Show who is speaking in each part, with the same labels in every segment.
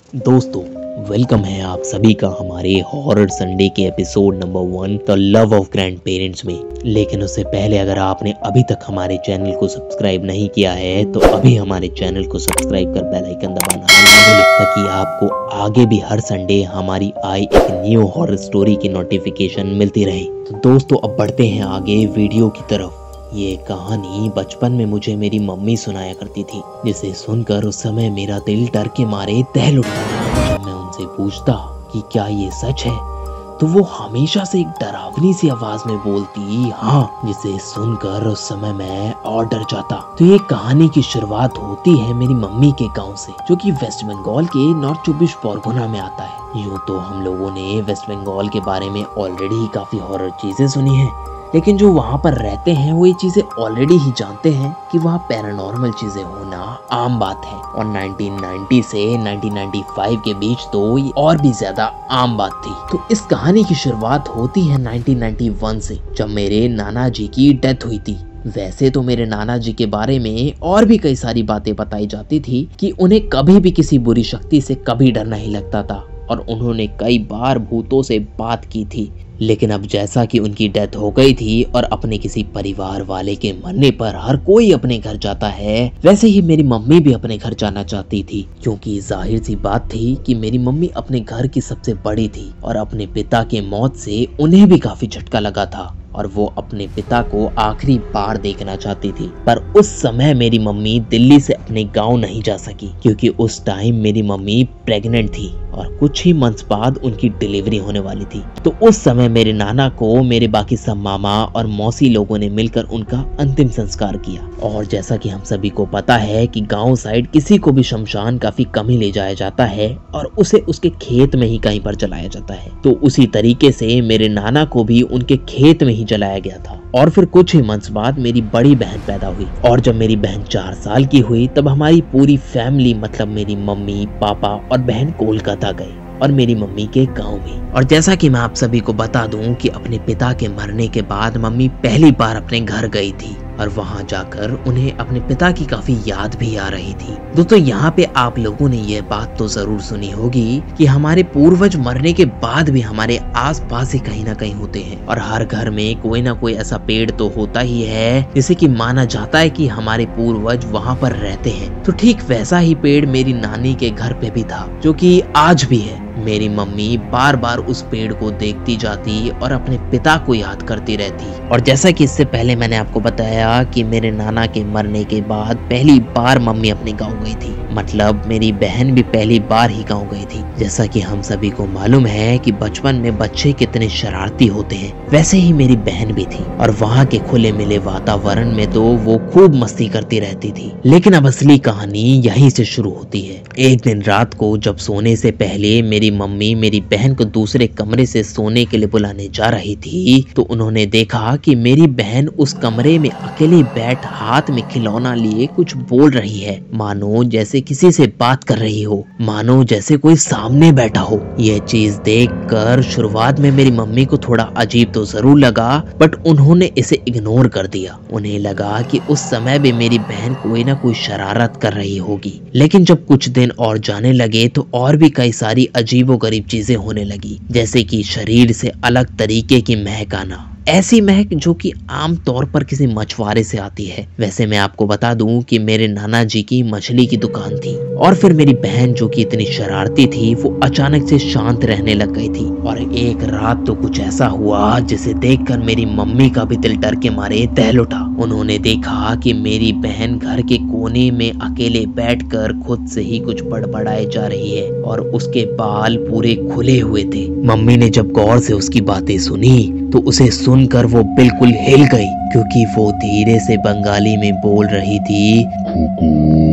Speaker 1: दोस्तों, वेलकम है आप सभी का हमारे हॉरर संडे के episode number 1 the love of grandparents में। लेकिन उससे पहले अगर आपने अभी तक हमारे चैनल को सब्सक्राइब नहीं किया है तो अभी हमारे चैनल को सब्सक्राइब कर बेल आइकन दबाना ना भूलें ताकि आपको आगे भी हर संडे हमारी आई एक न्यू हॉरर स्टोरी की नोटिफिकेशन मिलती रहे। तो दोस्तों, अब बढ़ते हैं आगे वीडियो की तरफ। ये कहानी बचपन में मुझे मेरी मम्मी सुनाया करती थी, जिसे सुनकर उस समय मेरा दिल डर के मारे दहल उठता। जब मैं उनसे पूछता कि क्या ये सच है तो वो हमेशा से एक डरावनी सी आवाज में बोलती हाँ, जिसे सुनकर उस समय मैं और डर जाता। तो ये कहानी की शुरुआत होती है मेरी मम्मी के गांव से, जो कि वेस्ट बंगाल के नॉर्थ 24 परगना में आता है। यूँ तो हम लोगों ने वेस्ट बंगाल के बारे में ऑलरेडी काफी हॉरर चीजें सुनी हैं, लेकिन जो वहाँ पर रहते हैं वो ये चीजें ऑलरेडी ही जानते हैं कि वहाँ पैरानॉर्मल चीजें होना आम बात है। और 1990 से 1995 के बीच तो ये और भी ज्यादा आम बात थी। तो इस कहानी की शुरुआत होती है 1991 से, जब मेरे नाना जी की डेथ हुई थी। वैसे तो मेरे नाना जी के बारे में और भी कई सारी बातें बताई जाती थी कि उन्हें कभी भी किसी बुरी शक्ति से कभी डर नहीं लगता था और उन्होंने कई बार भूतों से बात की थी। लेकिन अब जैसा कि उनकी डेथ हो गई थी और अपने किसी परिवार वाले के मरने पर हर कोई अपने घर जाता है, वैसे ही मेरी मम्मी भी अपने घर जाना चाहती थी, क्योंकि जाहिर सी बात थी कि मेरी मम्मी अपने घर की सबसे बड़ी थी और अपने पिता के मौत से उन्हें भी काफी झटका लगा था और वो अपने पिता को आखिरी बार देखना चाहती थी। पर उस समय मेरी मम्मी दिल्ली से अपने गांव नहीं जा सकी, क्योंकि उस टाइम मेरी मम्मी प्रेग्नेंट थी और कुछ ही मंथ्स बाद उनकी डिलीवरी होने वाली थी। तो उस समय मेरे नाना को मेरे बाकी सब मामा और मौसी लोगों ने मिलकर उनका अंतिम संस्कार किया। और जैसा कि हम सभी को पता है कि गांव साइड किसी को भी शमशान काफी कम ही ले जाया जाता है और उसे उसके खेत में ही कहीं पर जलाया जाता है। तो उसी तरीके से मेरे नाना को भी उनके खेत में ही जलाया गया था। और फिर कुछ ही मंथ्स बाद मेरी बड़ी बहन पैदा हुई और जब मेरी बहन 4 साल की हुई तब हमारी पूरी फैमिली, मतलब मेरी मम्मी, पापा और बहन कोलकाता गए और मेरी मम्मी के गांव में। और जैसा कि मैं आप सभी को बता दूं कि अपने पिता के मरने के बाद मम्मी पहली बार अपने घर गई थी और वहां जाकर उन्हें अपने पिता की काफी याद भी आ रही थी। दोस्तों, यहाँ पे आप लोगों ने ये बात तो जरूर सुनी होगी कि हमारे पूर्वज मरने के बाद भी हमारे आसपास ही कहीं ना कहीं होते हैं और हर घर में कोई ना कोई ऐसा पेड़ तो होता ही है जिसे कि माना जाता है कि हमारे पूर्वज वहाँ पर रहते हैं। तो ठीक वैसा ही पेड़ मेरी नानी के घर पे भी था, जो कि आज भी है। मेरी मम्मी बार बार उस पेड़ को देखती जाती और अपने पिता को याद करती रहती। और जैसा कि इससे पहले मैंने आपको बताया कि मेरे नाना के मरने के बाद पहली बार मम्मी अपने गांव गई थी, मतलब मेरी बहन भी पहली बार ही गांव गई थी। जैसा कि हम सभी को मालूम है कि बचपन में बच्चे कितने शरारती होते हैं, वैसे ही मेरी बहन भी थी और वहाँ के खुले मिले वातावरण में तो वो खूब मस्ती करती रहती थी। लेकिन अब असली कहानी यहीं से शुरू होती है। एक दिन रात को जब सोने से पहले मेरी मम्मी मेरी बहन को दूसरे कमरे से सोने के लिए बुलाने जा रही थी तो उन्होंने देखा कि मेरी बहन उस कमरे में अकेले बैठ हाथ में खिलौना लिए कुछ बोल रही है, मानो जैसे किसी से बात कर रही हो, मानो जैसे कोई सामने बैठा हो। यह चीज देखकर शुरुआत में मेरी मम्मी को थोड़ा अजीब तो जरूर लगा, बट उन्होंने इसे इग्नोर कर दिया। उन्हें लगा कि उस समय भी मेरी बहन कोई ना कोई शरारत कर रही होगी। लेकिन जब कुछ दिन और जाने लगे तो और भी कई सारी अजीबोगरीब चीजें होने लगी, जैसे कि शरीर से अलग तरीके की महक आना, ऐसी महक जो कि आम तौर पर किसी मछुआरे से आती है। वैसे मैं आपको बता दूं कि मेरे नाना जी की मछली की दुकान थी। और फिर मेरी बहन जो कि इतनी शरारती थी वो अचानक से शांत रहने लग गई थी। और एक रात तो कुछ ऐसा हुआ जिसे देखकर मेरी मम्मी का भी दिल डर के मारे दहल उठा। उन्होंने देखा कि मेरी बहन घर के कोने में अकेले बैठकर खुद से ही कुछ बड़बड़ाए जा रही है और उसके बाल पूरे खुले हुए थे। मम्मी ने जब गौर से उसकी बातें सुनी तो उसे सुनकर वो बिल्कुल हिल गई, क्योंकि वो धीरे से बंगाली में बोल रही थी,
Speaker 2: खुकू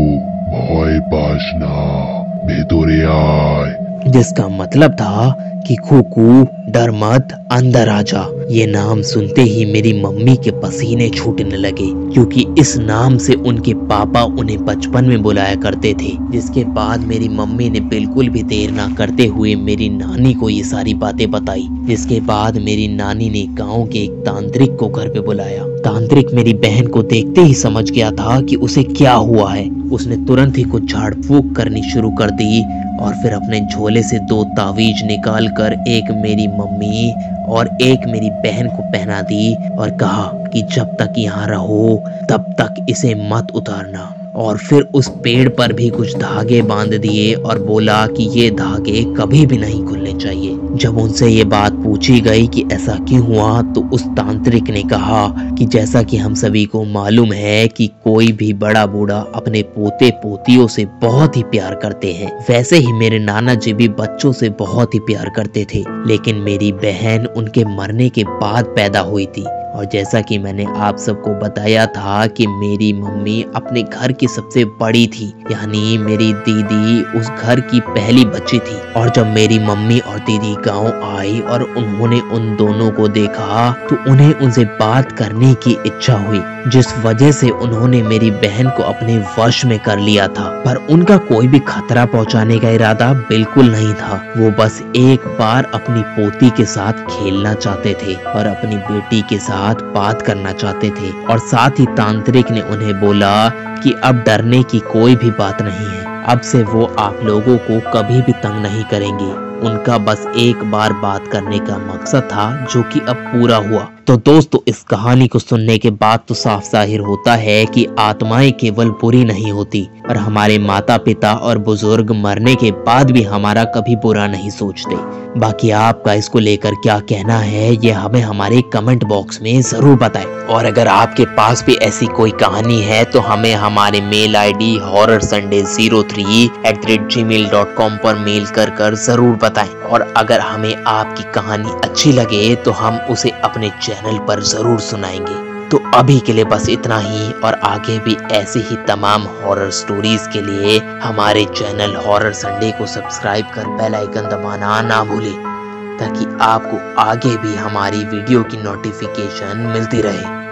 Speaker 2: भय पास ना, भीतरे आय।
Speaker 1: जिसका मतलब था कि खुकू डर मत, अंदर आ जा। ये नाम सुनते ही मेरी मम्मी के पसीने छूटने लगे, क्योंकि इस नाम से उनके पापा उन्हें बचपन में बुलाया करते थे। जिसके बाद मेरी मम्मी ने बिल्कुल भी देर ना करते हुए मेरी नानी को ये सारी बातें बताई। जिसके बाद मेरी नानी ने गांव के एक तांत्रिक को घर पे बुलाया। तांत्रिक मेरी बहन को देखते ही समझ गया था कि उसे क्या हुआ है। उसने तुरंत ही कुछ झाड़ फूक करनी शुरू कर दी और फिर अपने झोले से 2 तावीज निकाल कर एक मेरी मम्मी और एक मेरी बहन को पहना दी और कहा कि जब तक यहाँ रहो तब तक इसे मत उतारना। और फिर उस पेड़ पर भी कुछ धागे बांध दिए और बोला कि ये धागे कभी भी नहीं खुलने चाहिए। जब उनसे ये बात पूछी गई कि ऐसा क्यों हुआ, तो उस तांत्रिक ने कहा कि जैसा कि हम सभी को मालूम है कि कोई भी बड़ा बूढ़ा अपने पोते पोतियों से बहुत ही प्यार करते हैं, वैसे ही मेरे नाना जी भी बच्चों से बहुत ही प्यार करते थे। लेकिन मेरी बहन उनके मरने के बाद पैदा हुई थी। और जैसा कि मैंने आप सबको बताया था कि मेरी मम्मी अपने घर की सबसे बड़ी थी, यानी मेरी दीदी उस घर की पहली बच्ची थी। और जब मेरी मम्मी और दीदी गांव आई और उन्होंने उन दोनों को देखा तो उन्हें उनसे बात करने की इच्छा हुई, जिस वजह से उन्होंने मेरी बहन को अपने वश में कर लिया था। पर उनका कोई भी खतरा पहुंचाने का इरादा बिल्कुल नहीं था। वो बस एक बार अपनी पोती के साथ खेलना चाहते थे और अपनी बेटी के साथ बात करना चाहते थे। और साथ ही तांत्रिक ने उन्हें बोला कि अब डरने की कोई भी बात नहीं है, अब से वो आप लोगों को कभी भी तंग नहीं करेंगे। उनका बस एक बार बात करने का मकसद था, जो कि अब पूरा हुआ। तो दोस्तों, इस कहानी को सुनने के बाद तो साफ जाहिर होता है कि आत्माएं केवल बुरी नहीं होती और हमारे माता पिता और बुजुर्ग मरने के बाद भी हमारा कभी बुरा नहीं सोचते। बाकी आपका इसको लेकर क्या कहना है, ये हमें हमारे कमेंट बॉक्स में जरूर बताएं। और अगर आपके पास भी ऐसी कोई कहानी है तो हमें हमारे मेल ID horrorsunday03@gmail.com पर मेल कर जरूर बताएं। और अगर हमें आपकी कहानी अच्छी लगे तो हम उसे अपने चैनल पर जरूर सुनाएंगे। तो अभी के लिए बस इतना ही, और आगे भी ऐसे ही तमाम हॉरर स्टोरीज के लिए हमारे चैनल हॉरर संडे को सब्सक्राइब कर बेल आइकन दबाना ना भूलें, ताकि आपको आगे भी हमारी वीडियो की नोटिफिकेशन मिलती रहे।